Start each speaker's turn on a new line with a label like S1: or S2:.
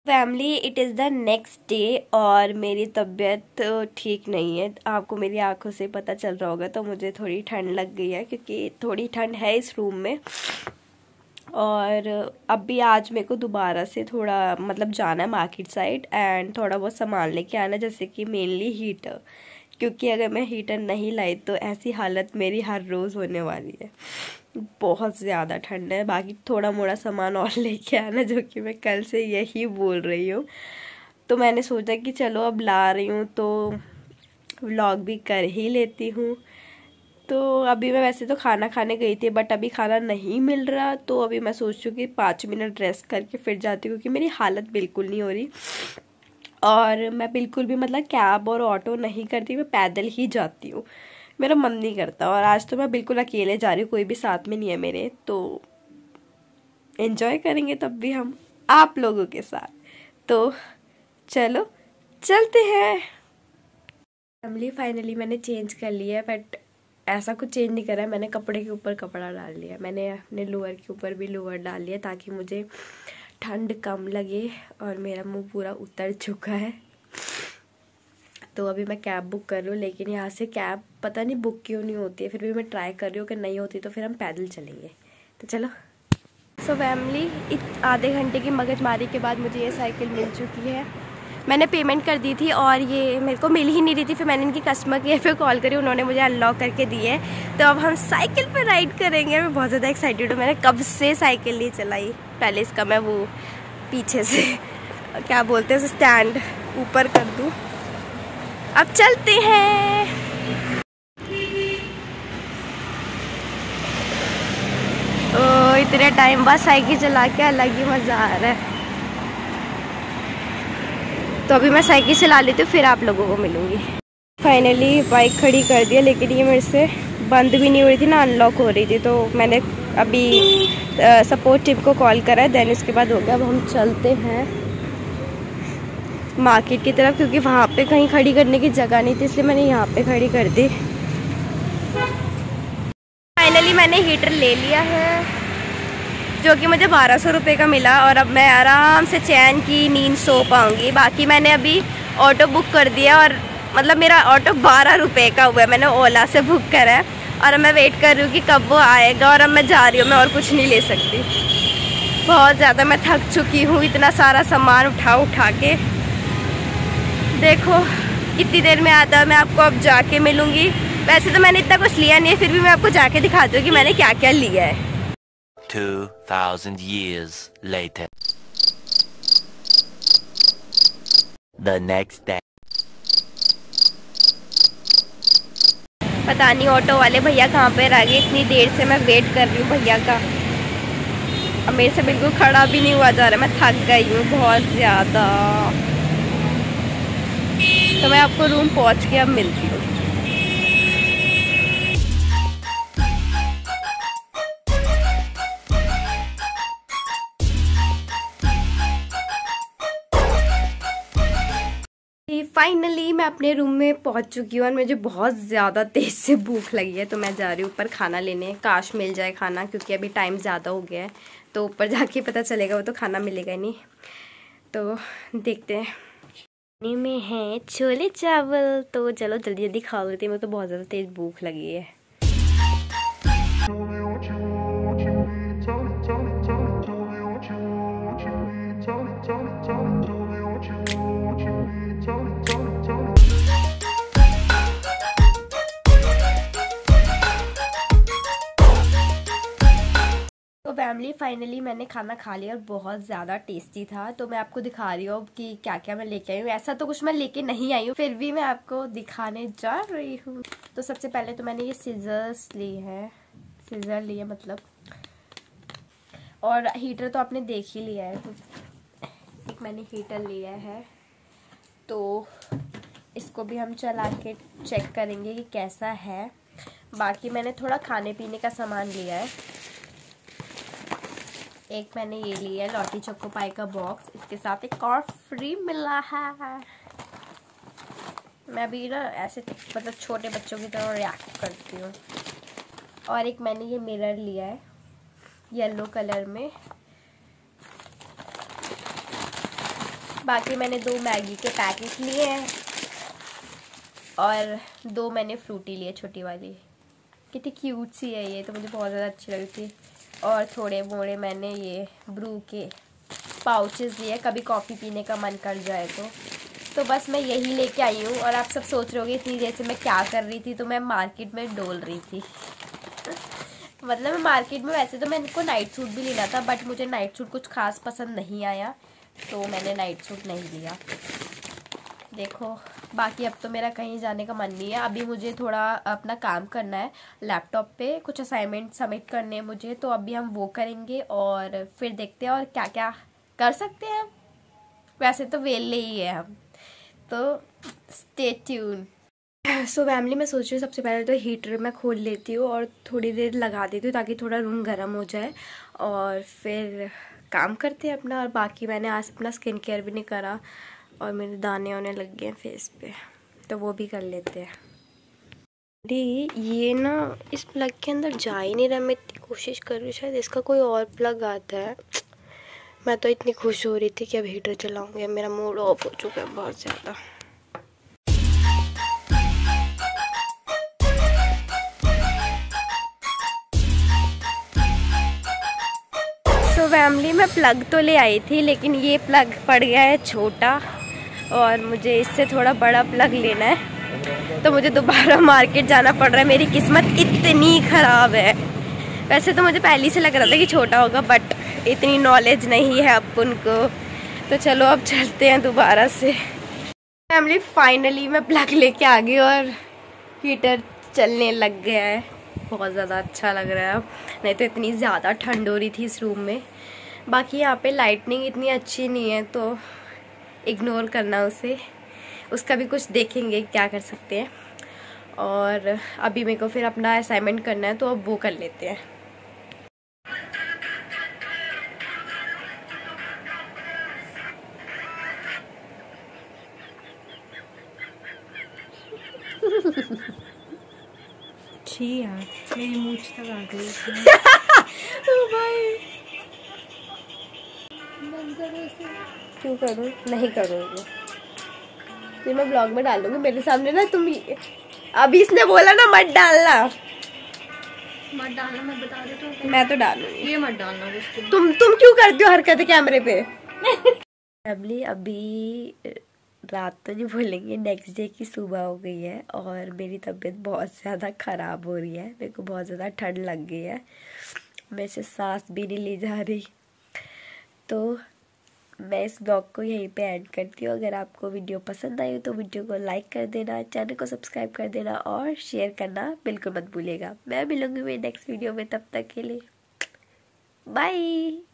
S1: Family, it is the next day और मेरी तबीयत ठीक नहीं है। आपको मेरी आंखों से पता चल रहा होगा। तो मुझे थोड़ी ठंड लग गई है क्योंकि थोड़ी ठंड है इस रूम में। और अभी आज मेरे को दोबारा से थोड़ा मतलब जाना है मार्केट साइड एंड थोड़ा बहुत सामान लेके आना, जैसे कि मेनली हीटर, क्योंकि अगर मैं हीटर नहीं लाई तो ऐसी हालत मेरी हर रोज़ होने वाली है। बहुत ज़्यादा ठंड है। बाकी थोड़ा मोड़ा सामान और लेके आना, जो कि मैं कल से यही बोल रही हूँ। तो मैंने सोचा कि चलो अब ला रही हूँ तो व्लॉग भी कर ही लेती हूँ। तो अभी मैं वैसे तो खाना खाने गई थी, बट अभी खाना नहीं मिल रहा। तो अभी मैं सोच रही हूँ कि 5 मिनट रेस्ट करके फिर जाती हूँ, क्योंकि मेरी हालत बिल्कुल नहीं हो रही। और मैं बिल्कुल भी मतलब कैब और ऑटो नहीं करती, मैं पैदल ही जाती हूँ। मेरा मन नहीं करता। और आज तो मैं बिल्कुल अकेले जा रही हूँ, कोई भी साथ में नहीं है मेरे। तो एंजॉय करेंगे तब भी हम आप लोगों के साथ। तो चलो चलते हैं। फैमिली, फाइनली मैंने चेंज कर लिया है, बट ऐसा कुछ चेंज नहीं करा है। मैंने कपड़े के ऊपर कपड़ा डाल लिया, मैंने अपने लोअर के ऊपर भी लोअर डाल लिया, ताकि मुझे ठंड कम लगे। और मेरा मुंह पूरा उतर चुका है। तो अभी मैं कैब बुक कर रही हूँ, लेकिन यहाँ से कैब पता नहीं बुक क्यों नहीं होती है। फिर भी मैं ट्राई कर रही हूँ कि नहीं होती तो फिर हम पैदल चलेंगे। तो चलो। सो फैमिली, आधे घंटे की मगजमारी के बाद मुझे ये साइकिल मिल चुकी है। मैंने पेमेंट कर दी थी और ये मेरे को मिल ही नहीं रही थी। फिर मैंने इनकी कस्टमर केयर पे कॉल करी, उन्होंने मुझे अनलॉक करके दी है। तो अब हम साइकिल पे राइड करेंगे। मैं बहुत ज़्यादा एक्साइटेड हूँ। मैंने कब से साइकिल नहीं चलाई। पहले इसका मैं वो पीछे से क्या बोलते हैं स्टैंड ऊपर कर दूँ। अब चलते हैं। ओ, इतने टाइम बाद साइकिल चला के अलग ही मज़ा आ रहा है। तो अभी मैं साइकिल चला लेती हूँ, फिर आप लोगों को मिलूँगी। फाइनली बाइक खड़ी कर दिया, लेकिन ये मेरे से बंद भी नहीं हो रही थी ना अनलॉक हो रही थी। तो मैंने अभी सपोर्ट टीम को कॉल करा, देन उसके बाद हो गया। अब हम चलते हैं मार्केट की तरफ, क्योंकि वहाँ पे कहीं खड़ी करने की जगह नहीं थी, इसलिए मैंने यहाँ पे खड़ी कर दी। फाइनली मैंने हीटर ले लिया है, जो कि मुझे 1200 रुपये का मिला। और अब मैं आराम से चैन की नींद सो पाऊँगी। बाकी मैंने अभी ऑटो बुक कर दिया, और मतलब मेरा ऑटो 12 रुपये का हुआ है। मैंने ओला से बुक करा है और अब मैं वेट कर रही हूँ कि कब वो आएगा। और अब मैं जा रही हूँ, मैं और कुछ नहीं ले सकती। बहुत ज़्यादा मैं थक चुकी हूँ, इतना सारा सामान उठा के। देखो कितनी देर में आता है। मैं आपको अब जाके मिलूँगी। वैसे तो मैंने इतना कुछ लिया नहीं है, फिर भी मैं आपको जाके दिखाती हूँ कि मैंने क्या क्या लिया है।
S2: 2000 years later. The next day.
S1: पता नहीं ऑटो वाले भैया कहाँ पे रह गए। इतनी देर से मैं वेट कर रही हूँ भैया का। अब मेरे से बिल्कुल खड़ा भी नहीं हुआ जा रहा। मैं थक गई हूँ बहुत ज़्यादा। तो मैं आपको रूम पहुँच के अब मिलती हूँ। फाइनली मैं अपने रूम में पहुंच चुकी हूँ और मुझे बहुत ज़्यादा तेज़ से भूख लगी है। तो मैं जा रही हूँ ऊपर खाना लेने। काश मिल जाए खाना, क्योंकि अभी टाइम ज़्यादा हो गया है। तो ऊपर जाके पता चलेगा, वो तो खाना मिलेगा नहीं। तो देखते हैं। खाने में है छोले चावल, तो चलो जल्दी जल्दी खा लेते हैं। मुझे तो बहुत ज़्यादा तेज़ भूख लगी है। तो फैमिली, फाइनली मैंने खाना खा लिया और बहुत ज़्यादा टेस्टी था। तो मैं आपको दिखा रही हूँ कि क्या क्या मैं लेके आई हूँ। ऐसा तो कुछ मैं लेके नहीं आई हूँ, फिर भी मैं आपको दिखाने जा रही हूँ। तो सबसे पहले तो मैंने ये सीजर्स ली है, सीजर लिए मतलब। और हीटर तो आपने देख ही लिया है। तो एक मैंने हीटर लिया है, तो इसको भी हम चला के चेक करेंगे कि कैसा है। बाकी मैंने थोड़ा खाने पीने का सामान लिया है। एक मैंने ये लिया है लॉटी चोको पाई का बॉक्स। इसके साथ एक और फ्री मिला है। मैं अभी ना ऐसे मतलब छोटे बच्चों की तरह रिएक्ट करती हूँ। और एक मैंने ये मिरर लिया है येलो कलर में। बाकी मैंने 2 मैगी के पैकेट लिए हैं और 2 मैंने फ्रूटी लिए, छोटी वाली। कितनी क्यूट सी है ये, तो मुझे बहुत ज़्यादा अच्छी लगी थी। और थोड़े मोड़े मैंने ये ब्रू के पाउचेस लिए, कभी कॉफ़ी पीने का मन कर जाए तो बस मैं यही लेके आई हूँ। और आप सब सोच रहे होगे इतनी देर से मैं क्या कर रही थी, तो मैं मार्केट में डोल रही थी। मतलब मैं मार्केट में, वैसे तो मैंने को नाइट सूट भी लेना था, बट मुझे नाइट सूट कुछ खास पसंद नहीं आया, तो मैंने नाइट सूट नहीं लिया। देखो, बाकी अब तो मेरा कहीं जाने का मन नहीं है। अभी मुझे थोड़ा अपना काम करना है लैपटॉप पे, कुछ असाइनमेंट सबमिट करने हैं मुझे, तो अभी हम वो करेंगे और फिर देखते हैं और क्या क्या कर सकते हैं। वैसे तो वेले ही है हम, तो स्टे ट्यून। सो फैमिली, मैं सोच रही हूँ सबसे पहले तो हीटर मैं खोल लेती हूँ और थोड़ी देर लगा देती हूँ ताकि थोड़ा रूम गर्म हो जाए, और फिर काम करते हैं अपना। और बाकी मैंने आज अपना स्किन केयर भी नहीं करा और मेरे दाने होने लग गए हैं फेस पे, तो वो भी कर लेते हैं। अरे ये ना इस प्लग के अंदर जा ही नहीं रहा। मैं इतनी कोशिश कर रही हूँ, शायद इसका कोई और प्लग आता है। मैं तो इतनी खुश हो रही थी कि अब हीटर चलाऊंगी। मेरा मूड ऑफ हो चुका है बहुत ज़्यादा। तो फैमिली, मैं प्लग तो ले आई थी, लेकिन ये प्लग पड़ गया है छोटा और मुझे इससे थोड़ा बड़ा प्लग लेना है, तो मुझे दोबारा मार्केट जाना पड़ रहा है। मेरी किस्मत इतनी ख़राब है। वैसे तो मुझे पहले से लग रहा था कि छोटा होगा, बट इतनी नॉलेज नहीं है अपन को, तो चलो अब चलते हैं दोबारा से। फैमिली, फाइनली मैं प्लग लेके आ गई और हीटर चलने लग गया है। बहुत ज़्यादा अच्छा लग रहा है अब, नहीं तो इतनी ज़्यादा ठंड हो रही थी इस रूम में। बाकी यहाँ पे लाइटनिंग इतनी अच्छी नहीं है, तो इग्नोर करना उसे, उसका भी कुछ देखेंगे क्या कर सकते हैं। और अभी मेरे को फिर अपना असाइनमेंट करना है, तो अब वो कर लेते हैं।
S3: छी यार, मेरी मूंछ तक आ गई।
S1: क्यों करूँ? नहीं करूँगी, फिर मैं ब्लॉग में डालूंगी मेरे सामने ना। तुम अभी इसने बोला ना मत डालना,
S3: मत डालना, मैं बता रही हूँ।
S1: मैं तो डालूंगी।
S3: ये मत डालना कुछ।
S1: तुम क्यों करती हो हरकतें कैमरे पे? फैमिली, अभी रात तो नहीं बोलेंगे, नेक्स्ट डे की सुबह हो गई है और मेरी तबीयत बहुत ज़्यादा ख़राब हो रही है। मेरे को बहुत ज़्यादा ठंड लग गई है, मेरे से सांस भी नहीं ली जा रही। तो मैं इस ब्लॉग को यहीं पे एंड करती हूँ। अगर आपको वीडियो पसंद आई हो तो वीडियो को लाइक कर देना, चैनल को सब्सक्राइब कर देना और शेयर करना बिल्कुल मत भूलिएगा। मैं मिलूंगी मेरी नेक्स्ट वीडियो में, तब तक के लिए बाय।